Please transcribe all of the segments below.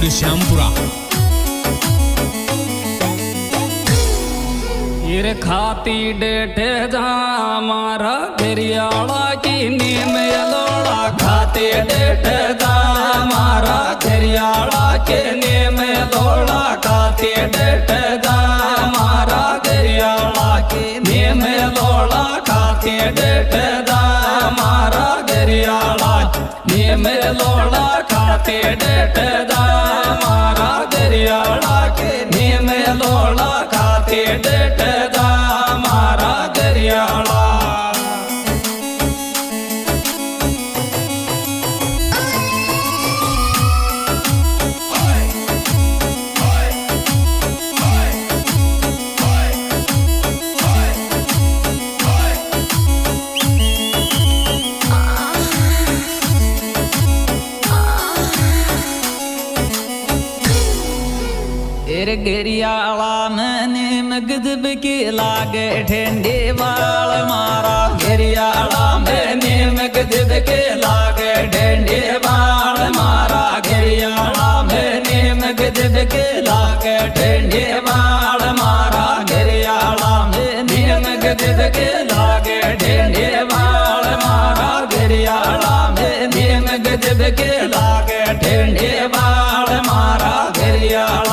श्यामपुरा। हीर खाती डेठ जा मारा घरियाला की नीम लोड़ा खाती डेठ जा मारा घरियाला के नीम लोड़ा खाती डेठ जा मारा घरियाला के नीम लोड़ा खाती डेठ जा मारा घरियाला नीम लोड़ा खाती डेठ जा मारा घरियाला के नीम लोड़ा खाती डेठ जा मारा घरियाला। घरियाला मैंने मगदब के लागे ठंडे बाल मारा घरियाला मैंने मगदब के लागे ठंडे बाल मारा घरियाला मैंने मगदब के लागे ठंडे बाल मारा घरियाला मैंने मगदब के लागे ठंडे बाल मारा घरियाला मैंने मगदब के लागे ठंडे बाल मारा घरियाला।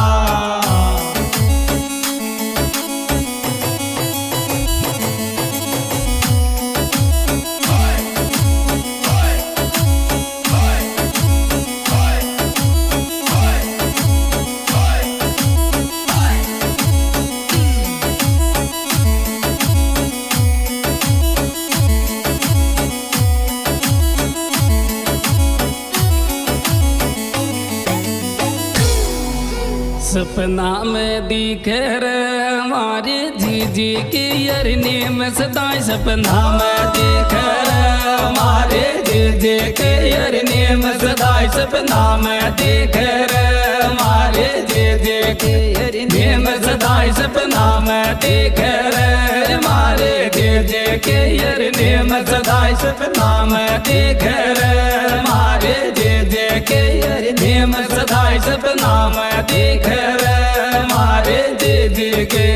सपना में दिखे रे हमारी जीजी की यरनी में सदाई सपना में दिखे रे हमारे जीजी की यरनी में सदाई सपना में दिखे रे हमारे जीजी की यरनी में सदाई सपना में दिखे रे हमारे जीजी की यरनी में सदाई सपना में दिखे रे हमारे जीजी की यरनी में सदाई सपना में दिखे रे हमारे दीदी के।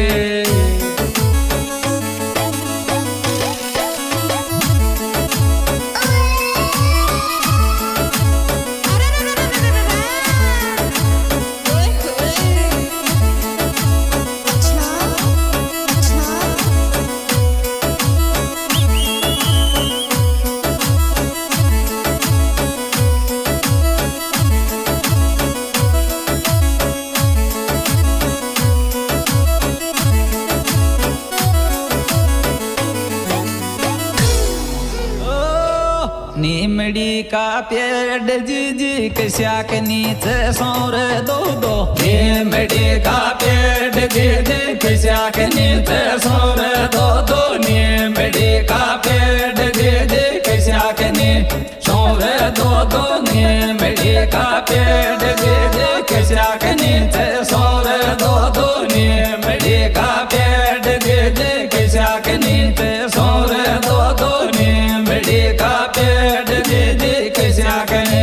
नीमड़ी का पेड़ जीजी कश्या के नीचे सौर दो दो नीमड़ी का पेड़ जीजी कश्या के नीचे सौर दो दो नीमड़ी का पेड़ जीजी कश्या के नीचे सौर दो दो नीमड़ी का पेड़ जीजी कश्या के नीचे सौर दो दो नीमड़ी का पेड़ जीजी कश्या के नीचे सौर दो दो नीमड़ी का पेड़ दीदी कैसा करें।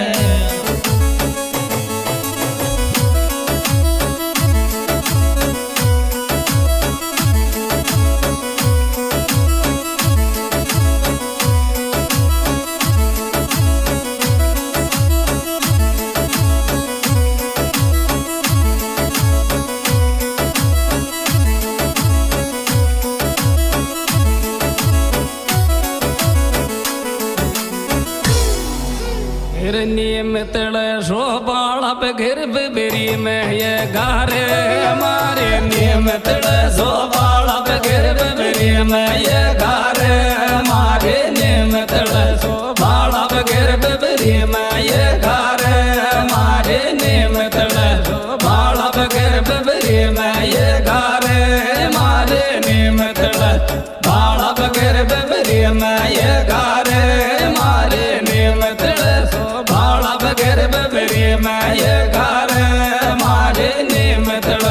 नीम तड़े शोबाड़ा पे घर बेरी में ये गारे हमारे नीम तड़े शोबाड़ा पे घर बेरी में ये गारे हमारे नीम तड़े शोबाड़ा पे घर बेरी में ये गारे हमारे नीम तड़े शोबाड़ा पे घर बेरी में ये गारे हमारे नीम तड़े बाड़ा पे घर बेरी में ये गारे हमारे नीम तड़े बगैर बबरी में ये घर हमारे नीम तड़े।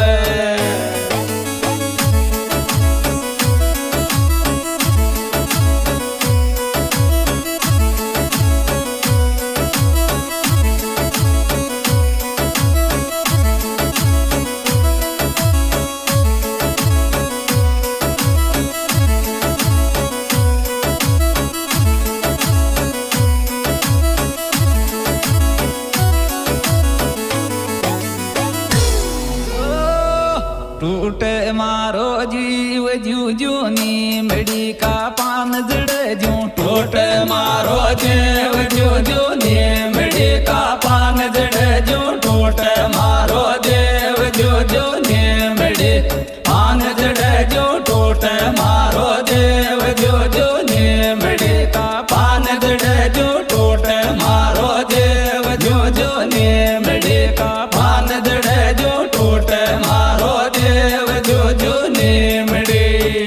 टूटे मारो जीव जूजू नीमड़ी का पान जड़ जू टूटे मारो जीव जूजू नीमड़ी का पान जड़ जू टूटे मारो जीव जूजू नीमड़ी पान जड़ जू टूटे मारो जीव जूजू नीमड़ी का पान जड़ जू टूटे मारो जीव जूजू नीमड़ी का पान जड़ जू टूटे मारो देव जूजू नीमड़ी।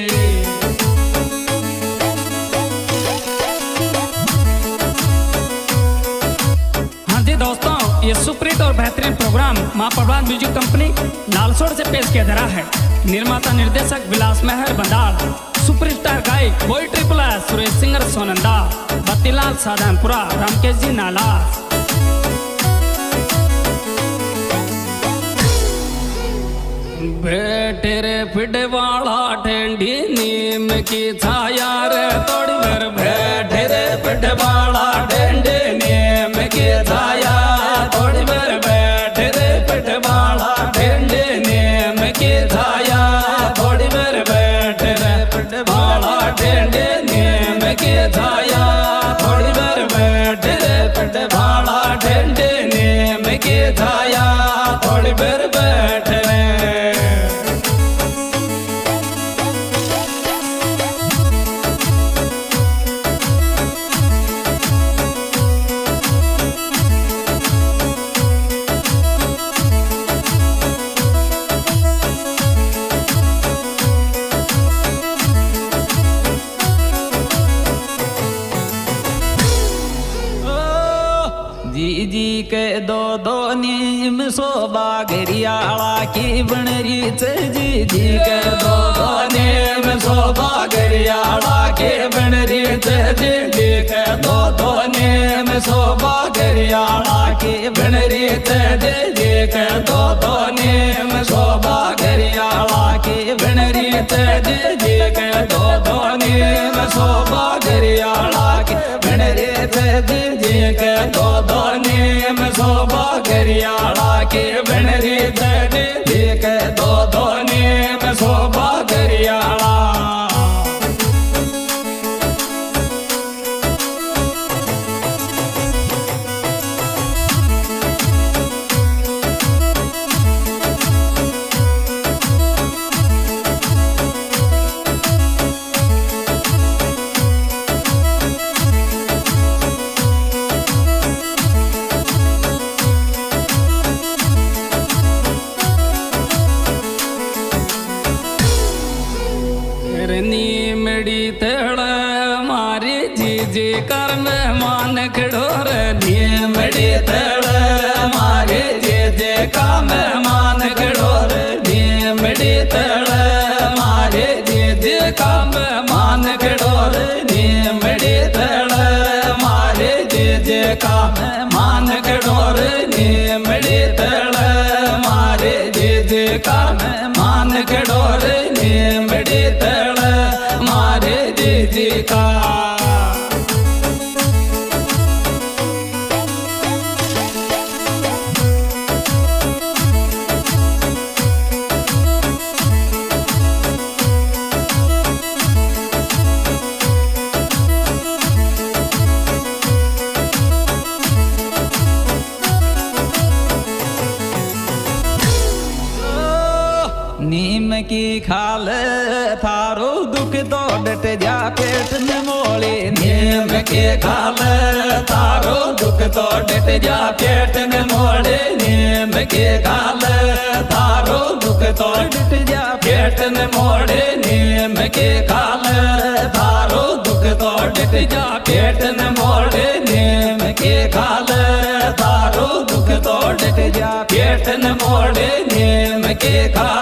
हाँ जी दोस्तों, ये सुपरहिट और बेहतरीन प्रोग्राम मां परवान म्यूजिक कंपनी लालसोड़ से पेश किया जा रहा है। निर्माता निर्देशक विलास मेहर बंदाल, सुपरस्टार गायक boy triple S Suresh singer Sonanda, Battilal Sadhanpura, Ramkesh ji नाला। बैठे रे फिडे वाला ठंडी नीम की छाया रे तोड़ कर बैठे रे फिडे वाला ठंडी नीम की छाया तोड़ कर बैठे रे फिडे वाला ठंडी नीम की छाया तोड़ कर बैठे रे फिडे वाला ठंडी नीम की छाया तोड़ कर बैठे रे फिडे वाला ठंडी नीम की छाया तोड़ कर बैठे रे। जी जी के दो दो नीम शोभा गरियाला की बनरी जी जी के दो दो नीम शोभा गरियाला के बनरी जी जी के दो दो नीम शोभा गरियाला के बनरी जी जी के दो दो नीम शोभा गरियाला के बनरी जी जी के दो दो नीम शोभा गरियाला के बनरी जी जी के दो दो नीम शोभा गरियाला के बनरी जी जी के दो दो नीम शोभा गरियाला। नीमड़ी तेड़ मारी जी जी कर मेहमान खड़ोर नीमड़ी तेड़ मारी जी जी का मेहमान खड़ोर नीमड़ी तेड़ मारी जी जी का मेहमान खड़ोर नीमड़ी तेड़ मारी जी जी का मेहमान खड़ोर नीमड़ी तेड़ मारी जी जी का मेहमान खड़ोर नीमड़ी तेड़ मारे जी जी का। नीम की खाल थारो दुख तो डट जा पेट में मोले नीम की खाल थारो दुख तो डट जा पेट में मोले नीम की खाल थारो दुख तो डट जा पेट में मोड़े नीम की खाल थारो दुख तो डट जा पेट में मोड़े नीम की खाल थारो दुख तो डट जा पेट में मोड़े नीम की खाल